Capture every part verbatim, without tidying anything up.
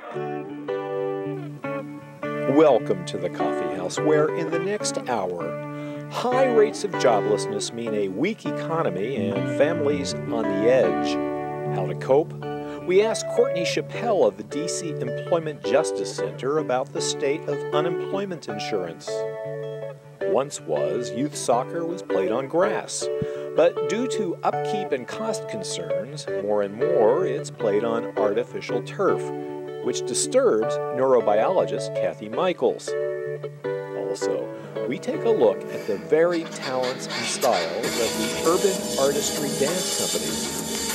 Welcome to the Coffee House, where in the next hour, high rates of joblessness mean a weak economy and families on the edge. How to cope? We asked Courtney Chappell of the D C Employment Justice Center about the state of unemployment insurance. Once was, youth soccer was played on grass, but due to upkeep and cost concerns, more and more it's played on artificial turf, which disturbs neurobiologist Kathy Michaels. Also, we take a look at the varied talents and styles of the Urban Artistry dance company.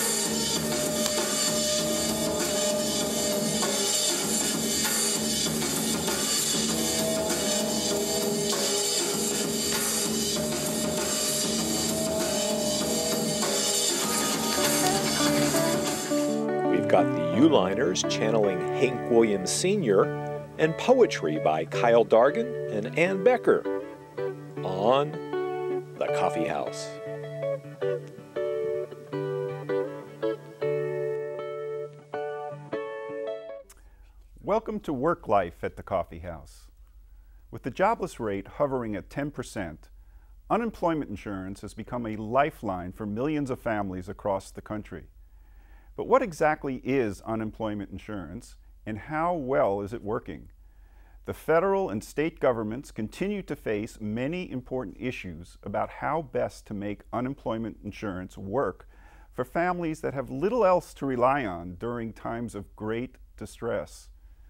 Got the U-Liners channeling Hank Williams Senior and poetry by Kyle Dargan and Ann Becker on The Coffee House. Welcome to Worklife at the Coffee House. With the jobless rate hovering at ten percent, unemployment insurance has become a lifeline for millions of families across the country. But what exactly is unemployment insurance, and how well is it working? The federal and state governments continue to face many important issues about how best to make unemployment insurance work for families that have little else to rely on during times of great distress.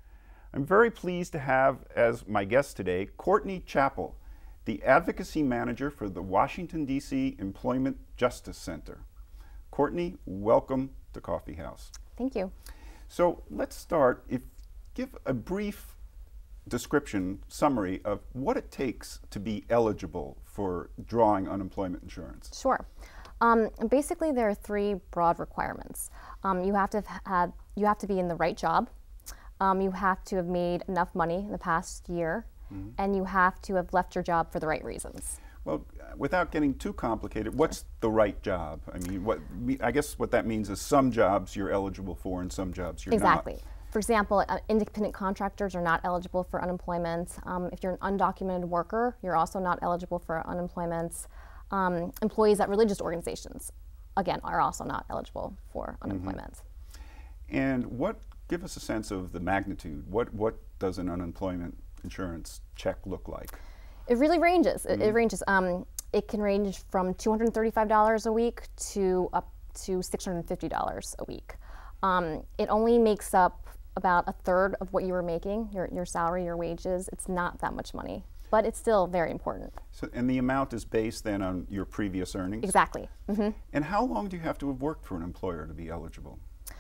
I'm very pleased to have as my guest today Courtney Chappell, the Advocacy Manager for the Washington, D C Employment Justice Center. Courtney, welcome to Coffee House. Thank you. So let's start. If give a brief description, summary of what it takes to be eligible for drawing unemployment insurance. Sure. Um, basically, there are three broad requirements. Um, you have to have had, you have to be in the right job. Um, you have to have made enough money in the past year, mm-hmm. and you have to have left your job for the right reasons. Well, without getting too complicated, what's the right job? I mean, what I guess what that means is some jobs you're eligible for and some jobs you're exactly. not. Exactly. For example, uh, independent contractors are not eligible for unemployment. Um, if you're an undocumented worker, you're also not eligible for unemployment. Um, employees at religious organizations, again, are also not eligible for unemployment. Mm-hmm. And what, give us a sense of the magnitude. What, what does an unemployment insurance check look like? It really ranges. Mm-hmm. it, it ranges. Um, it can range from two hundred thirty-five dollars a week to up to six hundred fifty dollars a week. Um, it only makes up about a third of what you were making, your, your salary, your wages. It's not that much money, but it's still very important. So, and the amount is based then on your previous earnings? Exactly. Mm-hmm. And how long do you have to have worked for an employer to be eligible?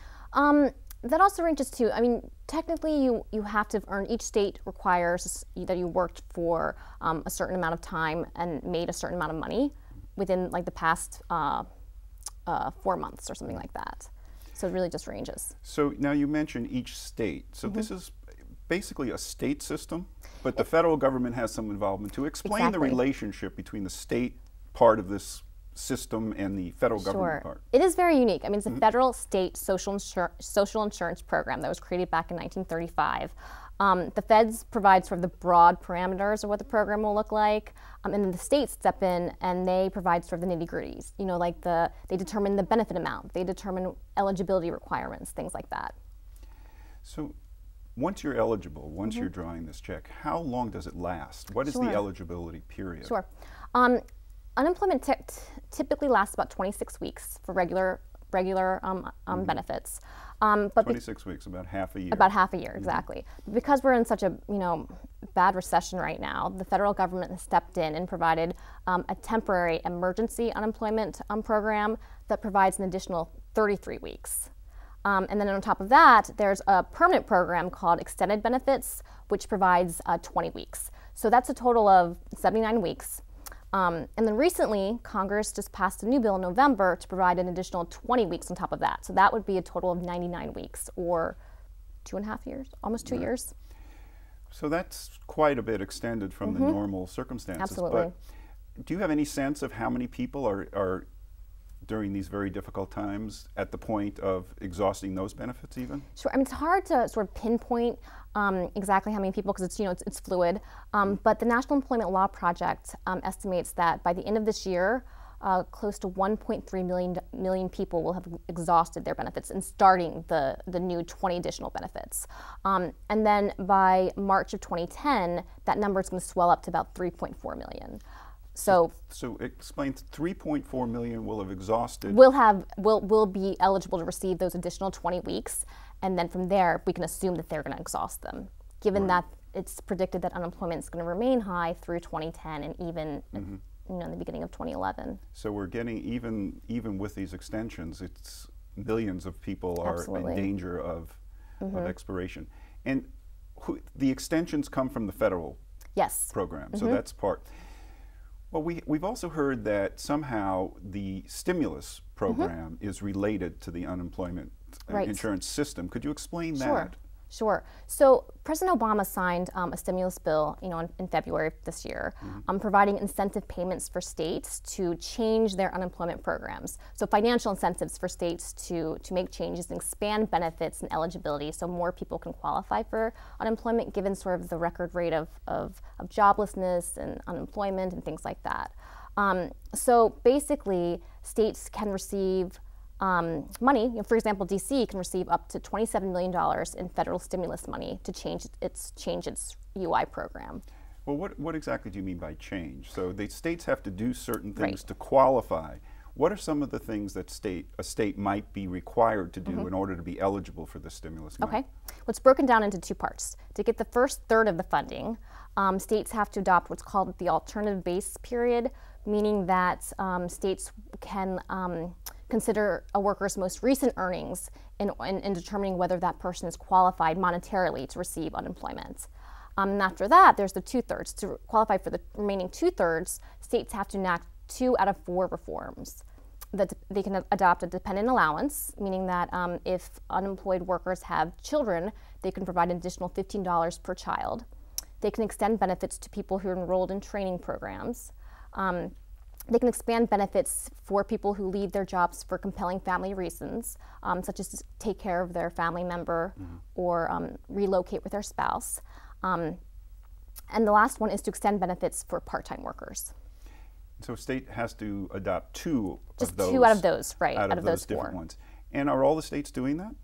Um, That also ranges too. I mean, technically you, you have to earn, each state requires that you worked for um, a certain amount of time and made a certain amount of money within like the past uh, uh, four months or something like that. So it really just ranges. So now you mentioned each state. So mm-hmm. this is basically a state system, but the it, federal government has some involvement to explain exactly. the relationship between the state part of this system and the federal sure. government part. It is very unique. I mean, it's a mm-hmm. federal state social, insur social insurance program that was created back in nineteen thirty-five. Um, the feds provide sort of the broad parameters of what the program will look like, um, and then the states step in and they provide sort of the nitty-gritties. You know, like the they determine the benefit amount, they determine eligibility requirements, things like that. So once you're eligible, once mm-hmm. you're drawing this check, how long does it last? What is sure. the eligibility period? Sure. Um, Unemployment t typically lasts about twenty-six weeks for regular regular um, um, mm-hmm. benefits. Um, but twenty-six weeks, about half a year. About half a year, mm-hmm. exactly. Because we're in such a you know bad recession right now, the federal government has stepped in and provided um, a temporary emergency unemployment um, program that provides an additional thirty-three weeks. Um, and then on top of that, there's a permanent program called extended benefits, which provides uh, twenty weeks. So that's a total of seventy-nine weeks. Um, and then recently, Congress just passed a new bill in November to provide an additional twenty weeks on top of that. So that would be a total of ninety-nine weeks, or two and a half years, almost two right. years. So that's quite a bit extended from mm-hmm. the normal circumstances. Absolutely. But do you have any sense of how many people are, are during these very difficult times at the point of exhausting those benefits even? Sure. I mean, it's hard to sort of pinpoint um, exactly how many people, because it's, you know, it's, it's fluid. Um, but the National Employment Law Project um, estimates that by the end of this year, uh, close to one point three million, million people will have exhausted their benefits and starting the, the new twenty additional benefits. Um, and then by March of twenty ten, that number is going to swell up to about three point four million. So, so explain, three point four million will have exhausted. Will have will will be eligible to receive those additional twenty weeks, and then from there we can assume that they're going to exhaust them, given right. that it's predicted that unemployment is going to remain high through twenty ten and even mm-hmm. you know in the beginning of twenty eleven. So we're getting even even with these extensions, it's millions of people are Absolutely. in danger of mm-hmm. of expiration, and who, the extensions come from the federal yes program. Mm-hmm. So that's part. Well, we, we've also heard that somehow the stimulus program mm-hmm. is related to the unemployment right. insurance system. Could you explain sure. that? Sure. So President Obama signed um, a stimulus bill, you know, in, in February of this year, mm-hmm. um, providing incentive payments for states to change their unemployment programs. So financial incentives for states to to make changes and expand benefits and eligibility, so more people can qualify for unemployment, given sort of the record rate of of, of joblessness and unemployment and things like that. Um, so basically, states can receive Um, money. You know, for example, D C can receive up to twenty-seven million dollars in federal stimulus money to change its change its U I program. Well, what what exactly do you mean by change? So the states have to do certain things right. to qualify. What are some of the things that state a state might be required to do mm-hmm. in order to be eligible for the stimulus money? Okay. Well, it's broken down into two parts. To get the first third of the funding, um, states have to adopt what's called the alternative base period, meaning that um, states can um, consider a worker's most recent earnings in, in, in determining whether that person is qualified monetarily to receive unemployment. Um, and after that, there's the two-thirds. To qualify for the remaining two-thirds, states have to enact two out of four reforms. That they can adopt a dependent allowance, meaning that um, if unemployed workers have children, they can provide an additional fifteen dollars per child. They can extend benefits to people who are enrolled in training programs. Um, They can expand benefits for people who leave their jobs for compelling family reasons, um, such as to take care of their family member mm-hmm. or um, relocate with their spouse. Um, and the last one is to extend benefits for part-time workers. So state has to adopt two Just of those. two out of those, right, out, out of, of those those different four. ones. And are all the states doing that?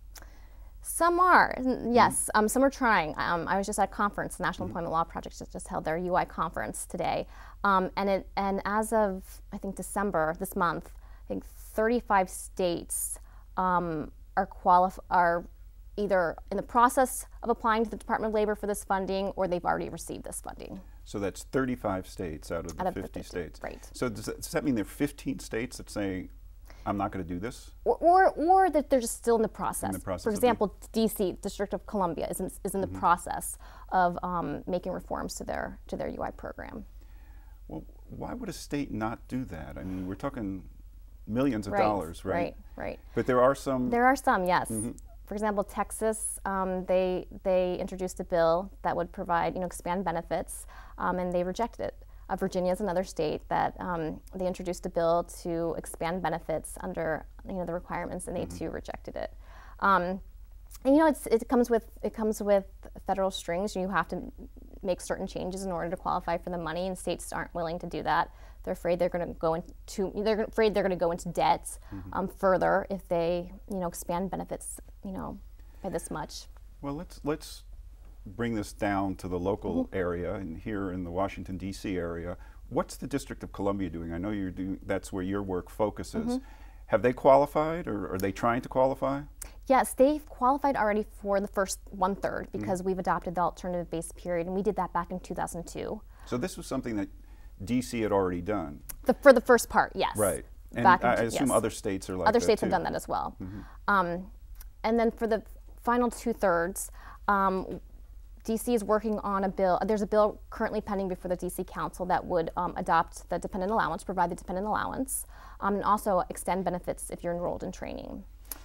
Some are, yes. Mm-hmm. Um, some are trying. Um, I was just at a conference. The National Mm-hmm. Employment Law Project just, just held their U I conference today, um, and it and as of I think December this month, I think thirty-five states um, are qualif- are either in the process of applying to the Department of Labor for this funding, or they've already received this funding. So that's thirty-five states out of the Out of the fifty fifty, states. right. So does that, does that mean there are fifteen states that say, I'm not going to do this? Or, or, or that they're just still in the process. In the process For of example, D C, District of Columbia, is in, is in the mm-hmm. process of um, making reforms to their to their U I program. Well, why would a state not do that? I mean, we're talking millions of right, dollars, right? Right, right. But there are some. There are some, yes. Mm-hmm. For example, Texas, um, they they introduced a bill that would provide, you know, expand benefits, um, and they rejected it. Uh, Virginia is another state that um, they introduced a bill to expand benefits under, you know, the requirements, and they mm-hmm. too rejected it. Um, and you know, it's, it comes with it comes with federal strings. You have to make certain changes in order to qualify for the money, and states aren't willing to do that. They're afraid they're going to go into they're afraid they're going to go into debt mm-hmm. um, further if they, you know, expand benefits, you know, by this much. Well, let's let's. bring this down to the local mm-hmm. area, and here in the Washington, D C area. What's the District of Columbia doing? I know you're doing, that's where your work focuses. Mm-hmm. Have they qualified, or are they trying to qualify? Yes, they've qualified already for the first one-third because mm-hmm. we've adopted the alternative base period, and we did that back in two thousand two. So this was something that D C had already done? The, for the first part, yes. Right. And back I, in, I assume yes. other states are like Other that states too. have done that as well. Mm-hmm. Um, and then for the final two-thirds, um, D C is working on a bill. There's a bill currently pending before the D C Council that would um, adopt the dependent allowance, provide the dependent allowance, um, and also extend benefits if you're enrolled in training.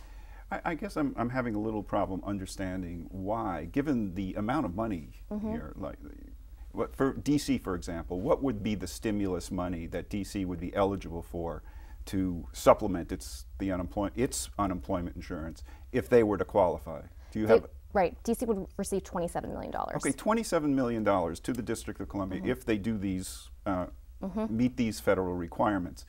I, I guess I'm, I'm having a little problem understanding why, given the amount of money mm-hmm. here, like what, for D C, for example, what would be the stimulus money that D C would be eligible for to supplement its the unemployment its unemployment insurance if they were to qualify? Do you They, have right? D C would receive twenty-seven million dollars. okay, twenty-seven million dollars to the District of Columbia mm-hmm. if they do these uh, mm-hmm. meet these federal requirements.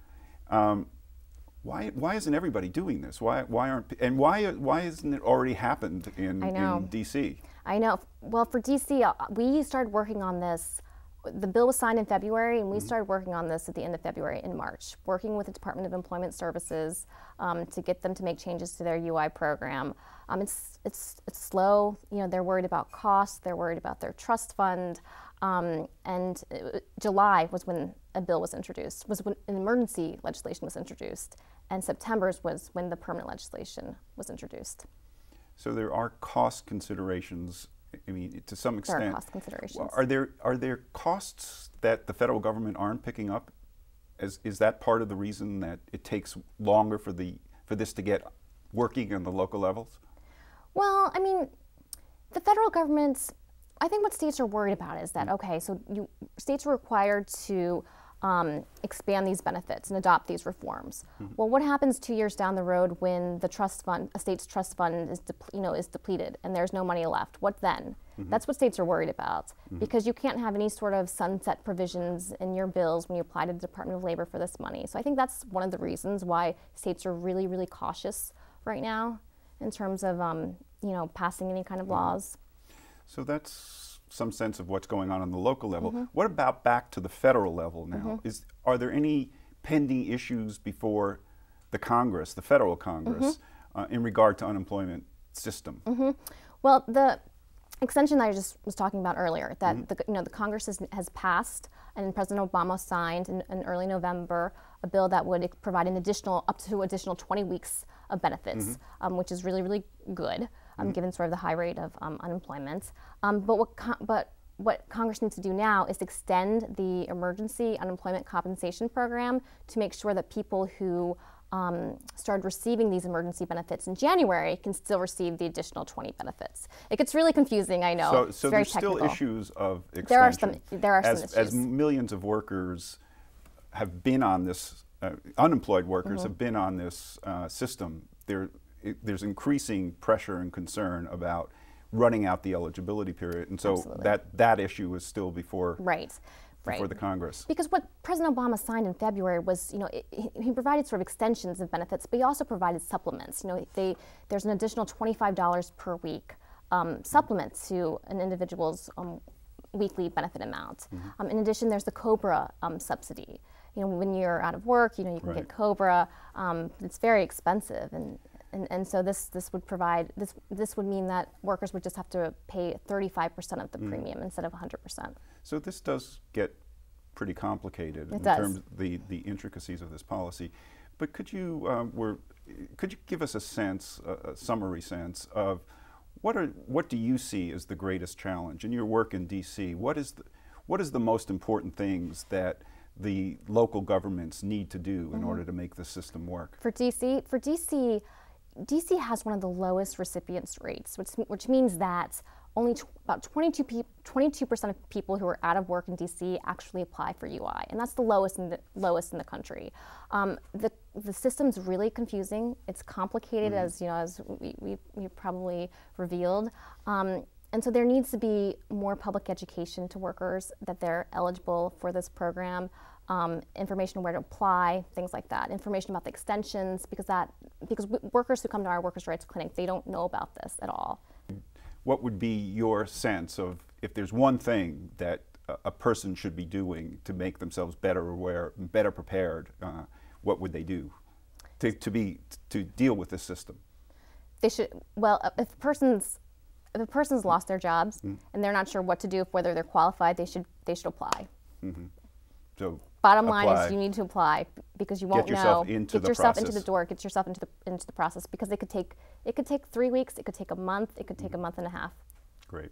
Um, why why isn't everybody doing this? Why why aren't and why why hasn't it already happened in, in D C? I know. Well, for D C, uh, we started working on this. The bill was signed in February, and we mm-hmm. started working on this at the end of February in March, working with the Department of Employment Services um, to get them to make changes to their U I program. Um, it's, it's, it's slow. You know, they're worried about costs. They're worried about their trust fund. Um, and it, July was when a bill was introduced, was when an emergency legislation was introduced, and September was when the permanent legislation was introduced. So there are cost considerations. I mean, to some extent, there are cost considerations. Are there are there costs that the federal government aren't picking up? Is is that part of the reason that it takes longer for the for this to get working on the local levels? Well, I mean, the federal government's. I think what states are worried about is that okay, so you, states are required to um, expand these benefits and adopt these reforms. Mm-hmm. Well, what happens two years down the road when the trust fund, a state's trust fund, is you know is depleted and there's no money left? What then? Mm-hmm. That's what states are worried about mm-hmm. because you can't have any sort of sunset provisions in your bills when you apply to the Department of Labor for this money. So I think that's one of the reasons why states are really, really cautious right now in terms of um, you know passing any kind of mm-hmm. laws. So that's some sense of what's going on on the local level. Mm-hmm. What about back to the federal level now? Mm-hmm. Is are there any pending issues before the Congress, the federal Congress, mm-hmm. uh, in regard to unemployment system? Mm-hmm. Well, the extension that I just was talking about earlier, that mm-hmm. the, you know the Congress has, has passed, and President Obama signed in, in early November a bill that would provide an additional up to additional twenty weeks of benefits, mm-hmm. um, which is really really good. Um, mm-hmm. given sort of the high rate of um, unemployment. Um, but what con- but what Congress needs to do now is extend the emergency unemployment compensation program to make sure that people who um, started receiving these emergency benefits in January can still receive the additional twenty benefits. It gets really confusing, I know. So, it's so very there's technical. still issues of extension. There are some. There are as, some issues. As millions of workers have been on this, uh, unemployed workers mm-hmm. have been on this uh, system. There. It, there's increasing pressure and concern about running out the eligibility period, and so Absolutely. that that issue is still before right, before right. the Congress. Because what President Obama signed in February was, you know, it, he provided sort of extensions of benefits, but he also provided supplements. You know, they there's an additional twenty-five dollars per week um, supplement to an individual's um, weekly benefit amount. Mm-hmm. Um, in addition, there's the COBRA um, subsidy. You know, when you're out of work, you know, you can right. get COBRA. Um, it's very expensive, and And, and so this this would provide this this would mean that workers would just have to pay thirty-five percent of the mm. premium instead of one hundred percent. So this does get pretty complicated it in does. terms of the, the intricacies of this policy. But could you um, were could you give us a sense, a, a summary sense of what are what do you see as the greatest challenge in your work in D C? What is the what is the most important things that the local governments need to do in mm-hmm. order to make the system work? For D C, for D C. D C has one of the lowest recipients rates, which, which means that only t- about twenty-two percent of people who are out of work in D C actually apply for U I, and that's the lowest in the lowest in the country. Um, the the system's really confusing. It's complicated, mm-hmm. as you know, as we we, we probably revealed. Um, and so there needs to be more public education to workers that they're eligible for this program. Um, information on where to apply, things like that. Information about the extensions, because that because w- workers who come to our workers' rights clinic, they don't know about this at all. What would be your sense of if there's one thing that a, a person should be doing to make themselves better aware, better prepared? Uh, what would they do to, to be to deal with this system? They should. Well, if a person's if a person's lost their jobs mm-hmm. and they're not sure what to do, whether they're qualified, they should they should apply. Mm-hmm. So bottom apply. line is you need to apply because you won't get yourself know. Into get the yourself process. into the door. Get yourself into the into the process because it could take it could take three weeks. It could take a month. It could take mm-hmm. a month and a half. Great.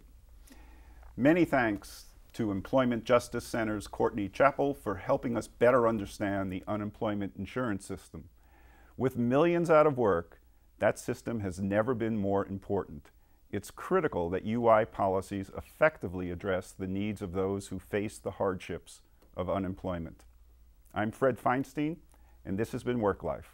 Many thanks to Employment Justice Center's Courtney Chappell for helping us better understand the unemployment insurance system. With millions out of work, that system has never been more important. It's critical that U I policies effectively address the needs of those who face the hardships of unemployment. I'm Fred Feinstein, and this has been Worklife.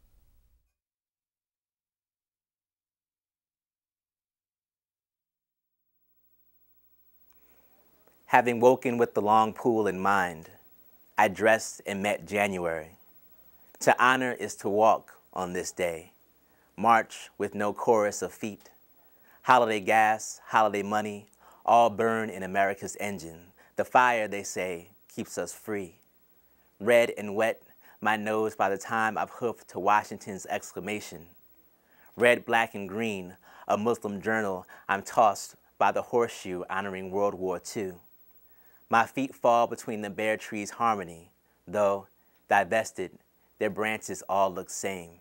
Having woken with the long pool in mind, I dressed and met January. To honor is to walk on this day, march with no chorus of feet. Holiday gas, holiday money, all burn in America's engine. The fire, they say, keeps us free. Red and wet, my nose by the time I've hoofed to Washington's exclamation. Red, black, and green, a Muslim journal, I'm tossed by the horseshoe honoring World War Two. My feet fall between the bare trees' harmony, though, divested, their branches all look same.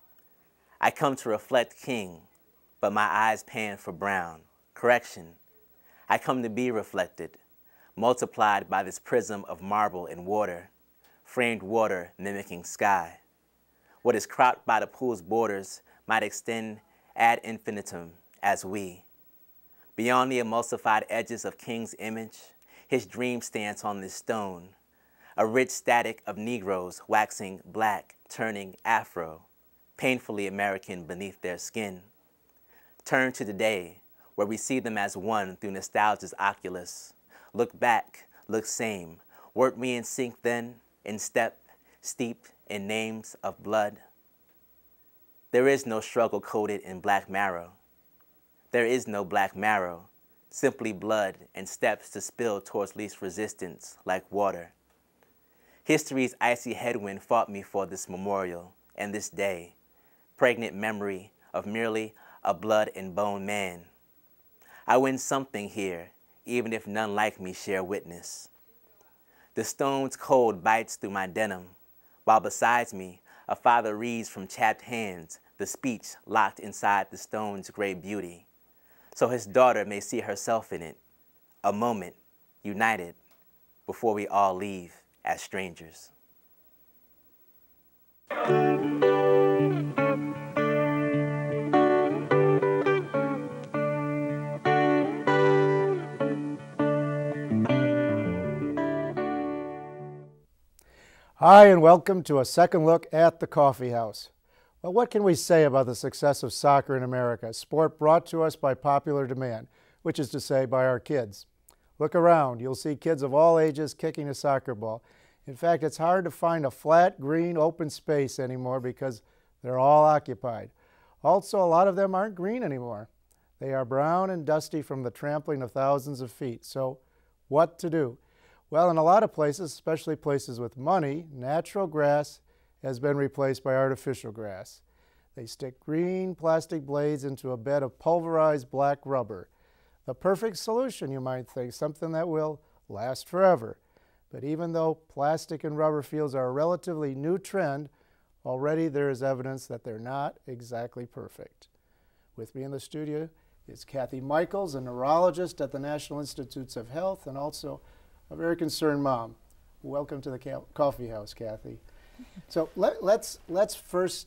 I come to reflect King, but my eyes pan for Brown. Correction, I come to be reflected, multiplied by this prism of marble and water, framed water mimicking sky. What is cropped by the pool's borders might extend ad infinitum as we. Beyond the emulsified edges of King's image, his dream stands on this stone, a rich static of Negroes waxing black, turning Afro, painfully American beneath their skin. Turn to today, where we see them as one through nostalgia's oculus. Look back, look same. Weren't we in sync then, in step, steeped in names of blood? There is no struggle coded in black marrow. There is no black marrow, simply blood and steps to spill towards least resistance like water. History's icy headwind fought me for this memorial and this day, pregnant memory of merely a blood and bone man. I win something here, even if none like me share witness. The stone's cold bites through my denim, while besides me, a father reads from chapped hands the speech locked inside the stone's gray beauty, so his daughter may see herself in it, a moment, united, before we all leave as strangers. Hi, and welcome to a second look at the Coffee House. Well, what can we say about the success of soccer in America, a sport brought to us by popular demand, which is to say by our kids? Look around. You'll see kids of all ages kicking a soccer ball. In fact, it's hard to find a flat, green, open space anymore because they're all occupied. Also, a lot of them aren't green anymore. They are brown and dusty from the trampling of thousands of feet. So, what to do? Well, in a lot of places, especially places with money, natural grass has been replaced by artificial grass. They stick green plastic blades into a bed of pulverized black rubber. The perfect solution, you might think, something that will last forever. But even though plastic and rubber fields are a relatively new trend, already there is evidence that they're not exactly perfect. With me in the studio is Kathy Michaels, a neurologist at the National Institutes of Health and also a very concerned mom. Welcome to the Coffee House, Kathy. So let, let's, let's first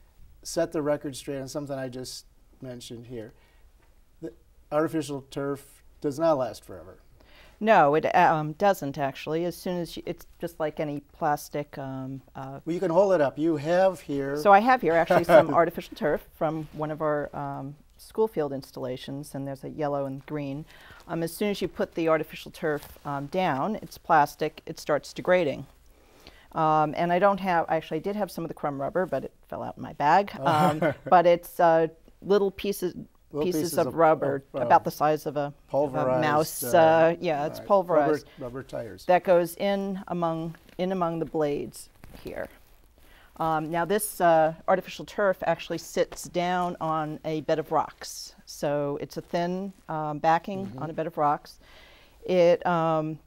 set the record straight on something I just mentioned here. The artificial turf does not last forever. No, it um, doesn't actually. As soon as you, it's just like any plastic. Um, uh, well, you can hold it up. You have here. So I have here actually some artificial turf from one of our um, school field installations, and there's a yellow and green. Um, as soon as you put the artificial turf um, down, it's plastic, it starts degrading. Um, and I don't have, actually I did have some of the crumb rubber, but it fell out in my bag. Um, but it's uh, little pieces little pieces, pieces of, of rubber, of, uh, about the size of a, of a mouse. Uh, uh, yeah, it's right. pulverized. Rubber, rubber tires. That goes in among, in among the blades here. Um, now this uh, artificial turf actually sits down on a bed of rocks. So it's a thin um, backing mm-hmm. on a bed of rocks. It um,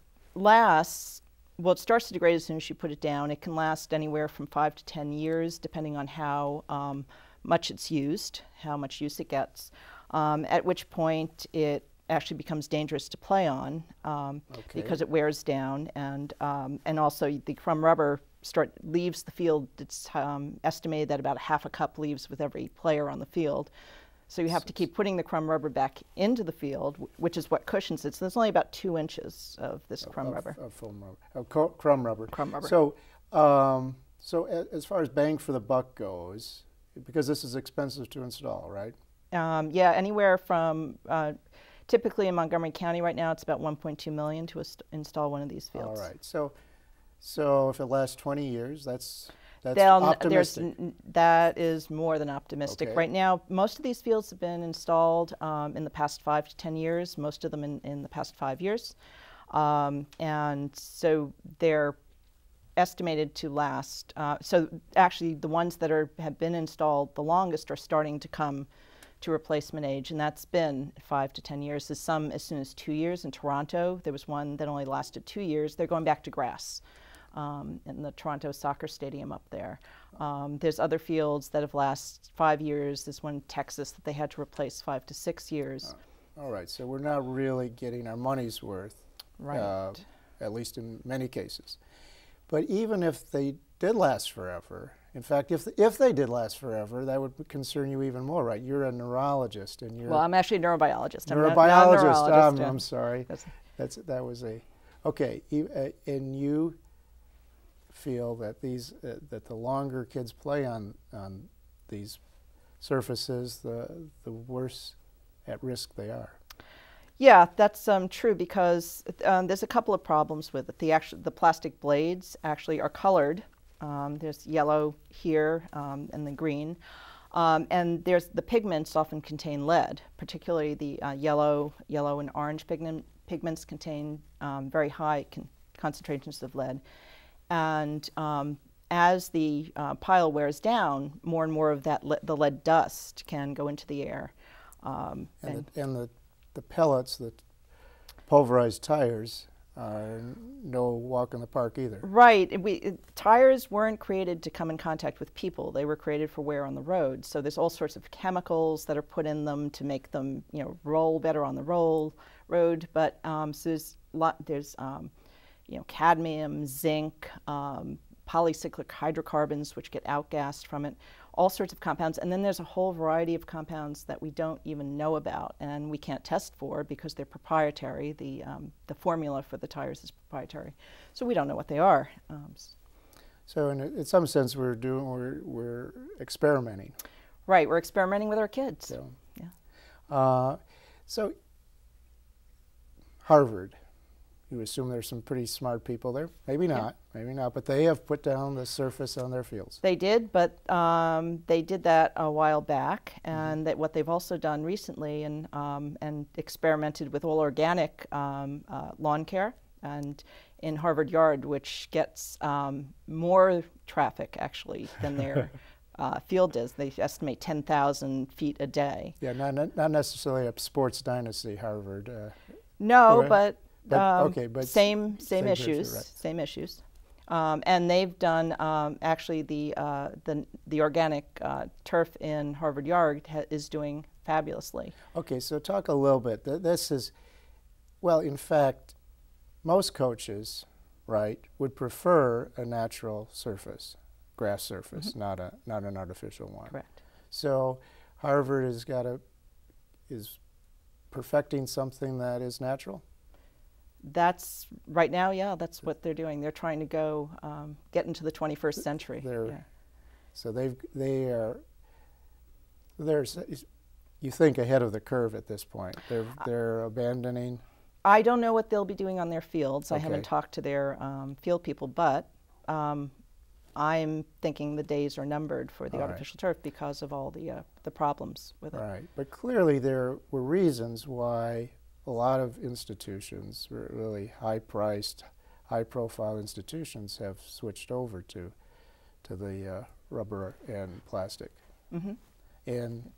lasts, well, it starts to degrade as soon as you put it down. It can last anywhere from five to ten years, depending on how um, much it's used, how much use it gets, um, at which point it actually becomes dangerous to play on um, okay. because it wears down, and, um, and also the crumb rubber start leaves the field. It's um, estimated that about half a cup leaves with every player on the field. So you have to keep putting the crumb rubber back into the field, which is what cushions it. So there's only about two inches of this crumb of, rubber. Of foam rubber. Of crumb rubber. Crumb rubber. So um, So a, as far as bang for the buck goes, because this is expensive to install, right? Um, yeah, anywhere from, uh, typically in Montgomery County right now, it's about one point two million dollars to install one of these fields. All right. So, so if it lasts twenty years, that's that's They'll, optimistic. There's, n that is more than optimistic. Okay. Right now, most of these fields have been installed um, in the past five to ten years, most of them in, in the past five years. Um, and so they're estimated to last. Uh, so actually, the ones that are have been installed the longest are starting to come to replacement age, and that's been five to ten years. There's some as soon as two years. In Toronto, there was one that only lasted two years. They're going back to grass um, in the Toronto soccer stadium up there. Um, there's other fields that have lasted five years. There's one in Texas that they had to replace five to six years. Uh, all right, so we're not really getting our money's worth, Right. uh, at least in many cases. But even if they did last forever, in fact, if if they did last forever, that would concern you even more, right? You're a neurologist, and you're Well, I'm actually a neurobiologist. I'm neurobiologist. not, not a um, neurologist, yeah. I'm sorry. That's- That's that was a okay. e- uh, And you feel that these uh, that the longer kids play on on these surfaces, the the worse at risk they are. Yeah, that's um, true because um, there's a couple of problems with it. The actual the plastic blades actually are colored. Um, there's yellow here um, and the green, um, and there's the pigments often contain lead. Particularly the uh, yellow, yellow and orange pigment pigments contain um, very high con concentrations of lead, and um, as the uh, pile wears down, more and more of that le the lead dust can go into the air. Um, And and the, and the the pellets, the pulverized tires, are no walk in the park either. Right. We, it, tires weren't created to come in contact with people. They were created for wear on the road. So there's all sorts of chemicals that are put in them to make them, you know, roll better on the roll road. But um, so there's lot, there's um, you know, cadmium, zinc, um, polycyclic hydrocarbons, which get outgassed from it, all sorts of compounds. And then there's a whole variety of compounds that we don't even know about and we can't test for because they're proprietary. The, um, the formula for the tires is proprietary. So we don't know what they are. Um, So in, in some sense, we're doing we're we're experimenting. right, we're experimenting with our kids. So, yeah. uh, so Harvard. You assume there's some pretty smart people there. Maybe not, yeah. maybe not, but they have put down the surface on their fields. They did, but um, they did that a while back, and mm-hmm. that what they've also done recently and, um, and experimented with all organic um, uh, lawn care and in Harvard Yard, which gets um, more traffic actually than their uh, field does. They estimate ten thousand feet a day. Yeah, not, not necessarily a sports dynasty, Harvard. Uh, no, right? but But, um, okay, but same same, same issues, issue, right. same issues, um, and they've done um, actually the uh, the the organic uh, turf in Harvard Yard ha is doing fabulously. Okay, so talk a little bit. Th this is, well, in fact, most coaches, right, would prefer a natural surface, grass surface, mm-hmm. not a not an artificial one. Correct. So Harvard has got a is perfecting something that is natural. That's right now, yeah. That's what they're doing. They're trying to go um, get into the twenty-first century. They're, yeah. So they've they are. There's, you think ahead of the curve at this point. They're they're abandoning. I don't know what they'll be doing on their fields. Okay. I haven't talked to their um, field people, but um, I'm thinking the days are numbered for the all artificial right. turf because of all the uh, the problems with it. Right, but clearly there were reasons why a lot of institutions, really high-priced, high-profile institutions, have switched over to to the uh, rubber and plastic. Mm-hmm. And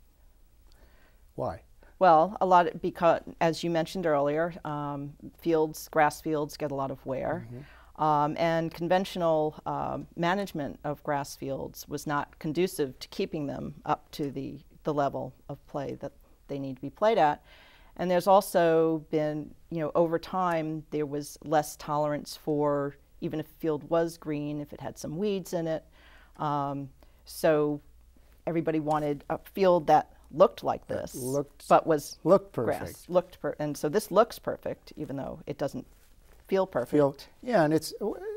why? Well, a lot of, because, as you mentioned earlier, um, fields, grass fields get a lot of wear. Mm-hmm. um, and conventional um, management of grass fields was not conducive to keeping them up to the, the level of play that they need to be played at. And there's also been, you know, over time, there was less tolerance for, even if a field was green, if it had some weeds in it. Um, so everybody wanted a field that looked like this, looked, but was looked perfect. Grass, looked per and so this looks perfect, even though it doesn't feel perfect. Feel, yeah, and it's,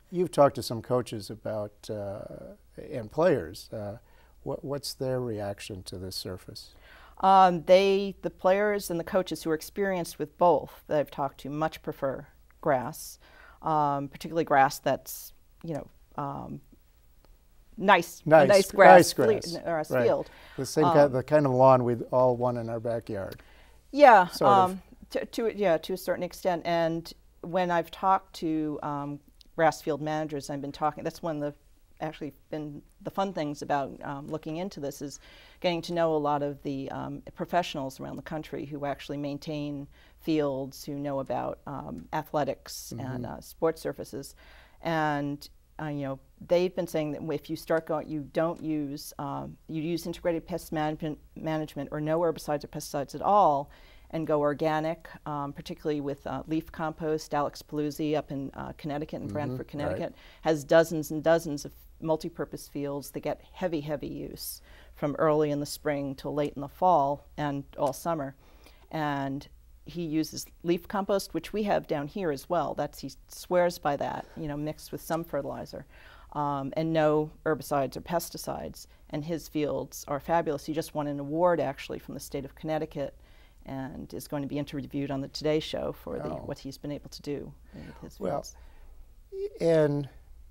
You've talked to some coaches about, uh, and players. Uh, what, what's their reaction to this surface? Um, they, the players and the coaches who are experienced with both that I've talked to much prefer grass, um, particularly grass that's, you know, um, nice, nice, nice grass, nice grass. grass right. field. The same um, kind, the kind of lawn we all want in our backyard. Yeah, sort um, of. To, to yeah, to a certain extent. And when I've talked to um, grass field managers, I've been talking. That's one of the actually been the fun things about um, looking into this is getting to know a lot of the um, professionals around the country who actually maintain fields, who know about um, athletics mm-hmm. and uh, sports surfaces, and uh, you know they've been saying that if you start going, you don't use um, you use integrated pest management, management or no herbicides or pesticides at all, and go organic, um, particularly with uh, leaf compost. Alex Paluzzi up in uh, Connecticut, in mm-hmm, Brantford, Connecticut, right. has dozens and dozens of multi-purpose fields that get heavy, heavy use from early in the spring till late in the fall and all summer. And he uses leaf compost, which we have down here as well. That's, he swears by that, you know, mixed with some fertilizer, um, and no herbicides or pesticides. And his fields are fabulous. He just won an award actually from the state of Connecticut, and is going to be interviewed on the Today Show for the, oh. what he's been able to do with his well, fields. And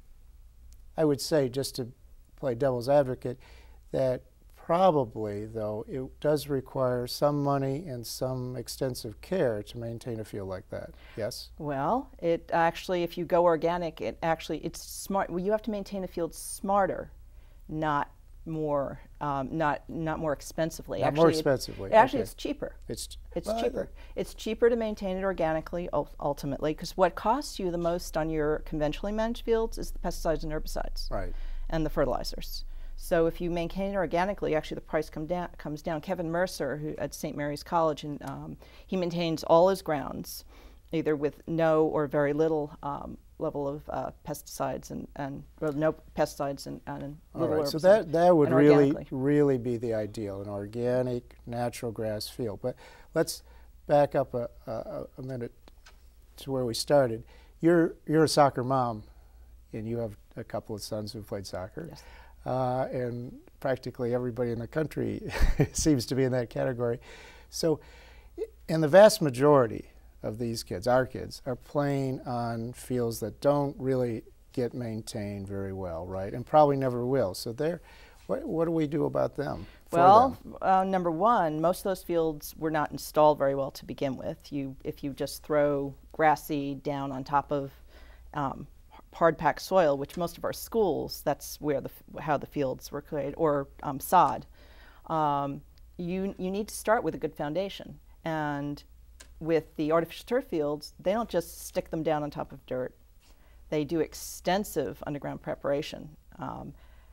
I would say, just to play devil's advocate, that probably, though, it does require some money and some extensive care to maintain a field like that. Yes? Well, it actually, if you go organic, it actually, it's smart. Well, you have to maintain a field smarter, not more, um, not not more expensively. Not actually, more expensively. It, actually, okay. it's cheaper. It's it's well, cheaper. It's cheaper to maintain it organically, ultimately, because what costs you the most on your conventionally managed fields is the pesticides and herbicides, right, and the fertilizers. So if you maintain it organically, actually the price come down, comes down. Kevin Mercer, who at Saint Mary's College, and um, he maintains all his grounds, either with no or very little um, level of uh, pesticides and, and well, no pesticides and, and little All right, herbicides. so that, that would really, organically. really be the ideal, an organic, natural grass field. But let's back up a, a, a minute to where we started. You're, you're a soccer mom, and you have a couple of sons who played soccer. Yes. Uh, and practically everybody in the country seems to be in that category. So, and the vast majority of these kids, our kids, are playing on fields that don't really get maintained very well, right? And probably never will. So they're, what, what do we do about them? Well, uh, number one, most of those fields were not installed very well to begin with. You, if you just throw grass seed down on top of um, hard packed soil, which most of our schools, that's where the, how the fields were created, or um, sod, um, you, you need to start with a good foundation. And with the artificial turf fields, they don't just stick them down on top of dirt. They do extensive underground preparation. Um,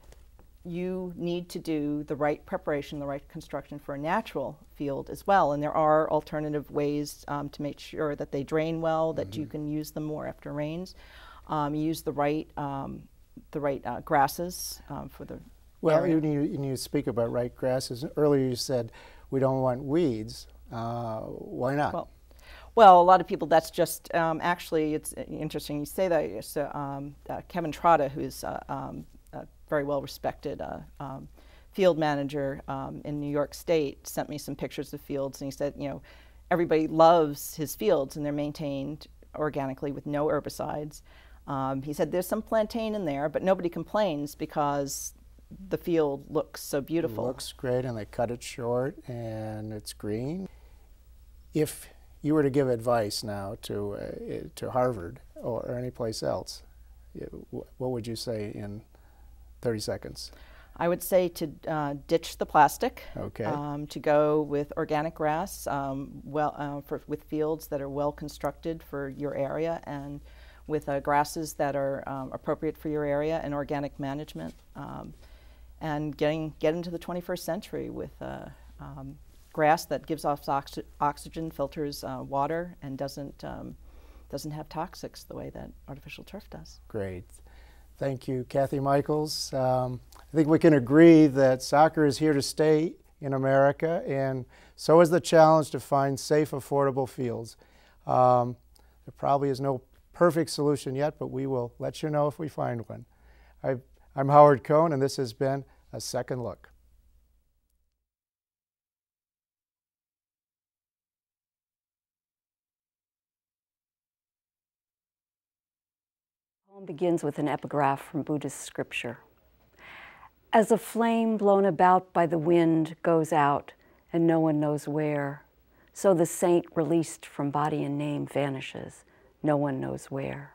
you need to do the right preparation, the right construction for a natural field as well. And there are alternative ways um, to make sure that they drain well, that mm-hmm. you can use them more after rains. Um, you use the right, um, the right uh, grasses um, for the Well, area. you, you, you speak about right grasses. Earlier you said we don't want weeds. Uh, why not? Well, well, a lot of people, that's just, um, actually, it's interesting you say that. So, um, uh, Kevin Trotta, who's uh, um, a very well-respected uh, um, field manager um, in New York State, sent me some pictures of fields, and he said, you know, everybody loves his fields, and they're maintained organically with no herbicides. Um, he said there's some plantain in there, but nobody complains because the field looks so beautiful. It looks great, and they cut it short, and it's green. If you were to give advice now to uh, to Harvard or, or any place else, what would you say in thirty seconds? I would say to uh, ditch the plastic. Okay. Um, to go with organic grass, um, well, uh, for, with fields that are well constructed for your area, and with uh, grasses that are um, appropriate for your area, and organic management, um, and getting get into the twenty-first century with uh, um, grass that gives off ox oxygen, filters uh, water, and doesn't um, doesn't have toxics the way that artificial turf does. Great. Thank you, Kathy Michaels. Um, I think we can agree that soccer is here to stay in America, and so is the challenge to find safe, affordable fields. Um, there probably is no perfect solution yet, but we will let you know if we find one. I've, I'm Howard Cohn, and this has been A Second Look. The poem begins with an epigraph from Buddhist scripture. As a flame blown about by the wind goes out and no one knows where, so the saint released from body and name vanishes, no one knows where.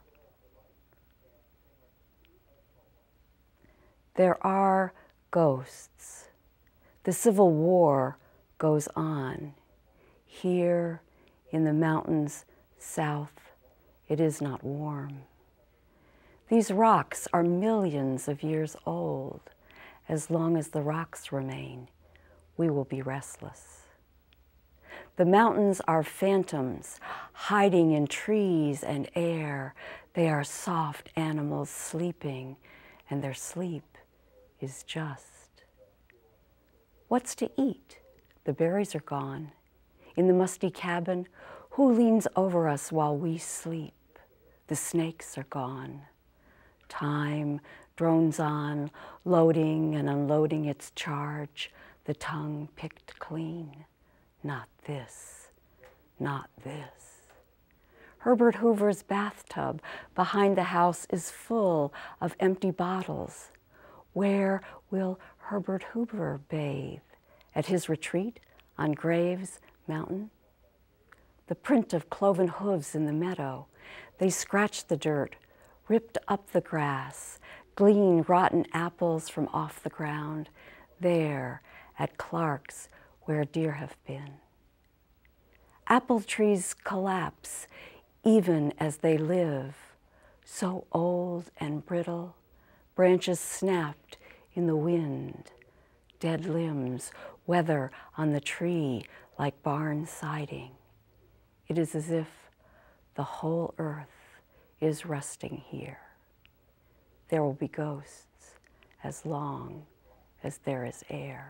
There are ghosts. The Civil War goes on. Here in the mountains south, it is not warm. These rocks are millions of years old. As long as the rocks remain, we will be restless. The mountains are phantoms, hiding in trees and air. They are soft animals sleeping, and their sleep is just. What's to eat? The berries are gone. In the musty cabin, who leans over us while we sleep? The snakes are gone. Time drones on, loading and unloading its charge, the tongue picked clean. Not this, not this. Herbert Hoover's bathtub behind the house is full of empty bottles. Where will Herbert Hoover bathe? At his retreat on Graves Mountain? The print of cloven hooves in the meadow. They scratched the dirt, ripped up the grass, gleaned rotten apples from off the ground, there at Clark's where deer have been. Apple trees collapse even as they live, so old and brittle, branches snapped in the wind, dead limbs weather on the tree like barn siding. It is as if the whole earth is resting here. There will be ghosts as long as there is air.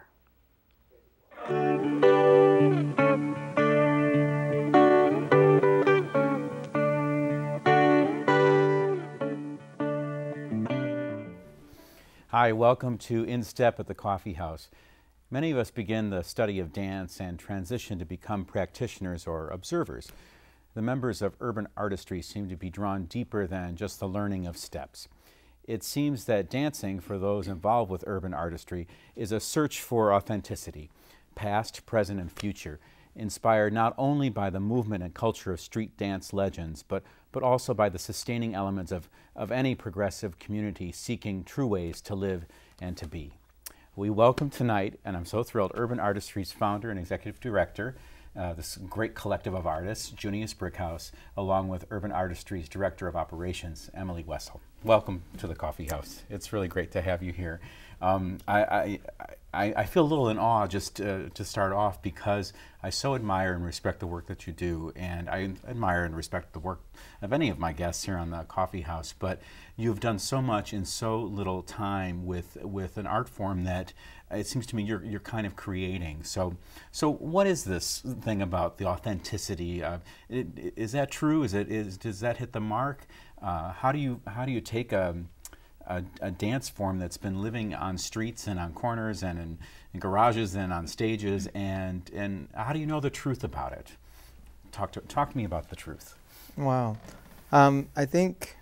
Hi, welcome to In Step at the Coffee House. Many of us begin the study of dance and transition to become practitioners or observers. The members of urban artistry seem to be drawn deeper than just the learning of steps. It seems that dancing, for those involved with urban artistry, is a search for authenticity, past, present, and future, inspired not only by the movement and culture of street dance legends, but, but also by the sustaining elements of, of any progressive community seeking true ways to live and to be. We welcome tonight, and I'm so thrilled, Urban Artistry's founder and executive director, Uh, this great collective of artists, Junious Brickhouse, along with Urban Artistry's Director of Operations, Emily Wessel. Welcome to the Coffee House. It's really great to have you here. Um, I, I, I, I feel a little in awe just uh, to start off because I so admire and respect the work that you do, and I admire and respect the work of any of my guests here on the Coffee House, but you've done so much in so little time with, with an art form that it seems to me you're, you're kind of creating. So, so what is this thing about the authenticity? Uh, it, is that true? Is it, is, does that hit the mark? Uh, how do you, how do you take a, a, a dance form that's been living on streets and on corners and in, in garages and on stages, and, and how do you know the truth about it? Talk to, talk to me about the truth. Wow. Um, I think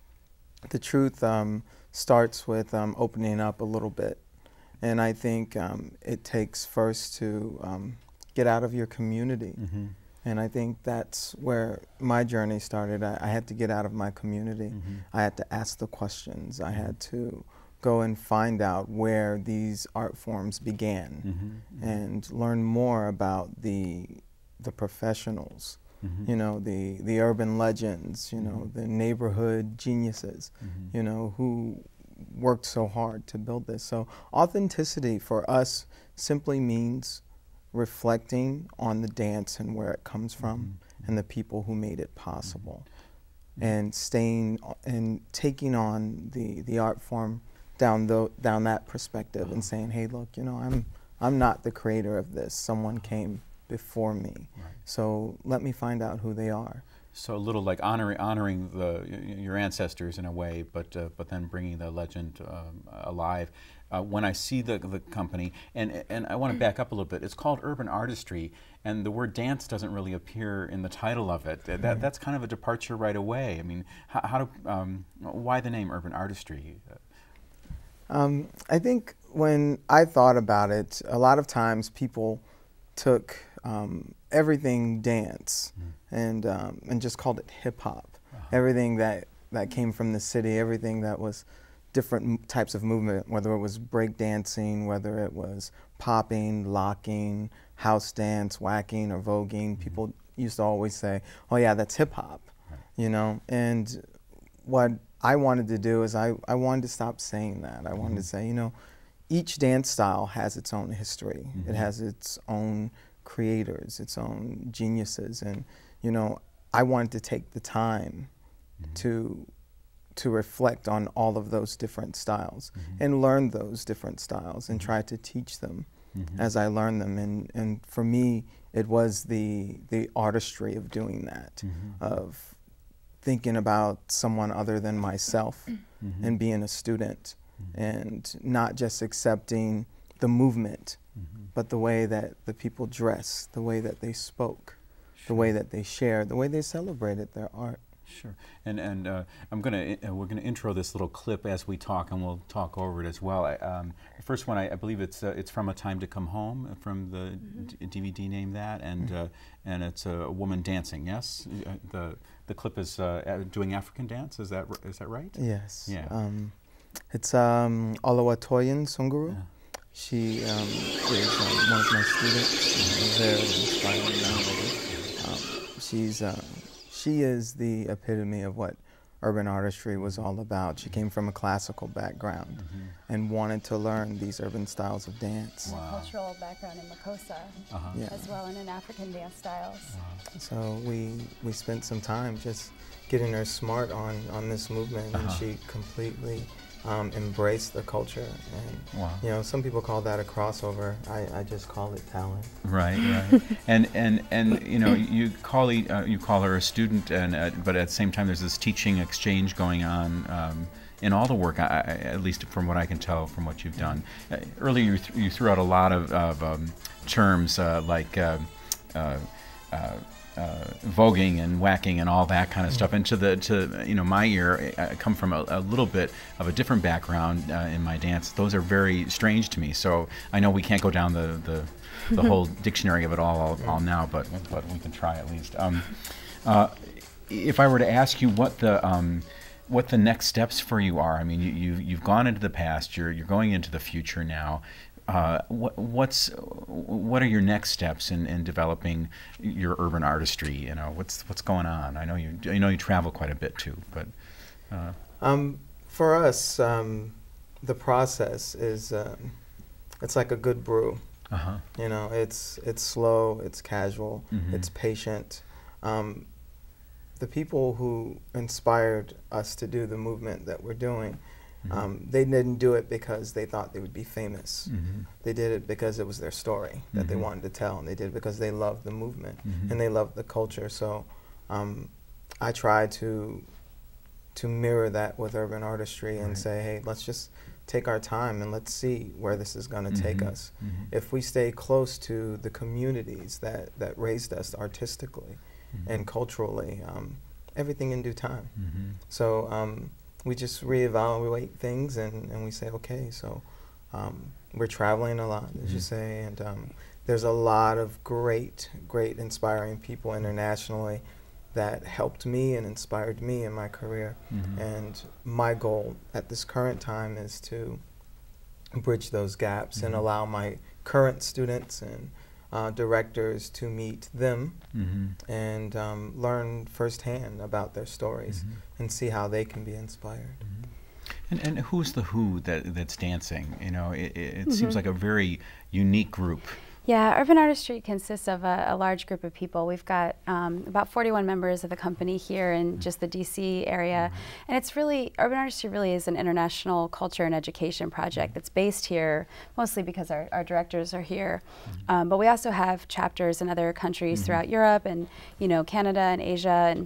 the truth um, starts with um, opening up a little bit. And I think um, it takes first to um, get out of your community. Mm-hmm. And I think that's where my journey started. I, I had to get out of my community. Mm-hmm. I had to ask the questions. I had to go and find out where these art forms began, mm-hmm. and learn more about the, the professionals, mm-hmm. you know, the, the urban legends, you mm-hmm. know, the neighborhood geniuses, mm-hmm. you know, who worked so hard to build this. So authenticity for us simply means reflecting on the dance and where it comes from, mm-hmm. and the people who made it possible, mm-hmm. and staying and taking on the the art form down the down that perspective, oh. and saying, hey, look, you know, I'm I'm not the creator of this. Someone came before me, right. So let me find out who they are. So a little like honoring honoring the your ancestors in a way, but uh, but then bringing the legend um, alive. Uh, when I see the the company, and and I want to back up a little bit. It's called Urban Artistry, and the word dance doesn't really appear in the title of it. That mm-hmm. that's kind of a departure right away. I mean, how, how do um, why the name Urban Artistry? Um, I think when I thought about it, a lot of times people took um, everything dance mm. and um, and just called it hip hop. Uh-huh. Everything that that came from the city, everything that was different m types of movement, whether it was break dancing, whether it was popping, locking, house dance, whacking, or voguing. Mm-hmm. People used to always say, "Oh yeah, that's hip hop," right. you know. And what I wanted to do is I I wanted to stop saying that. I mm-hmm. wanted to say, you know, each dance style has its own history. Mm-hmm. It has its own creators, its own geniuses, and you know, I wanted to take the time mm-hmm. to to reflect on all of those different styles mm-hmm. and learn those different styles and mm-hmm. try to teach them mm-hmm. as I learn them. And and for me, it was the the artistry of doing that, mm-hmm. of thinking about someone other than myself mm-hmm. and being a student mm-hmm. and not just accepting the movement, mm-hmm. but the way that the people dressed, the way that they spoke, sure. the way that they shared, the way they celebrated their art. Sure, and and uh, I'm gonna uh, we're gonna intro this little clip as we talk, and we'll talk over it as well. I, um, the first one, I, I believe it's uh, it's from A Time to Come Home, from the mm-hmm. D V D named that, and mm-hmm. uh, and it's a woman dancing. Yes, the the clip is uh, doing African dance. Is that is that right? Yes. Yeah. Um, it's um, Olawatoyin Sunguru. Yeah. She um, is um, one of my students. Very inspiring young lady. Um, she's. Uh, She is the epitome of what urban artistry was all about. She came from a classical background mm-hmm. and wanted to learn these urban styles of dance. Wow. Cultural background in Makossa uh-huh. yeah. as well, and in African dance styles. Wow. So we we spent some time just getting her smart on, on this movement, uh-huh. and she completely Um, embrace the culture, and wow. you know, some people call that a crossover. I, I just call it talent. Right, right. and and and you know, you call it, uh, you call her a student, and uh, but at the same time, there's this teaching exchange going on um, in all the work. I, I, at least from what I can tell from what you've done. Uh, earlier, you, th you threw out a lot of, of um, terms uh, like. Uh, uh, uh, Uh, voguing and whacking and all that kind of stuff. And to the to you know my ear, I come from a, a little bit of a different background uh, in my dance. Those are very strange to me. So I know we can't go down the the, the whole dictionary of it all, all all now, but but we can try at least. Um, uh, if I were to ask you what the um, what the next steps for you are, I mean, you, you you've gone into the past. You're you're going into the future now. Uh, what, what's what are your next steps in, in developing your urban artistry? You know, what's what's going on? I know you I know you travel quite a bit too, but uh. um, for us, um, the process is um, it's like a good brew. Uh-huh. You know, it's it's slow, it's casual, mm-hmm. it's patient. Um, the people who inspired us to do the movement that we're doing. Um, they didn't do it because they thought they would be famous. Mm-hmm. They did it because it was their story that mm-hmm. they wanted to tell, and they did it because they loved the movement mm-hmm. and they loved the culture. So um, I try to to mirror that with urban artistry and right. say, hey, let's just take our time and let's see where this is going to mm-hmm. take us. Mm-hmm. If we stay close to the communities that, that raised us artistically mm-hmm. and culturally, um, everything in due time. Mm-hmm. So. Um, We just reevaluate things and, and we say, okay, so um, we're traveling a lot, as mm-hmm. you say, and um, there's a lot of great, great inspiring people internationally that helped me and inspired me in my career. Mm-hmm. And my goal at this current time is to bridge those gaps mm-hmm. and allow my current students and uh, directors to meet them mm-hmm. and um, learn firsthand about their stories mm-hmm. and see how they can be inspired. Mm-hmm. And, and who's the who that, that's dancing? You know, it, it mm-hmm. seems like a very unique group. Yeah, Urban Artistry consists of a, a large group of people. We've got um, about forty-one members of the company here in mm-hmm. just the D C area. Mm-hmm. And it's really, Urban Artistry really is an international culture and education project that's based here, mostly because our, our directors are here. Mm-hmm. um, but we also have chapters in other countries mm-hmm. throughout Europe and, you know, Canada and Asia and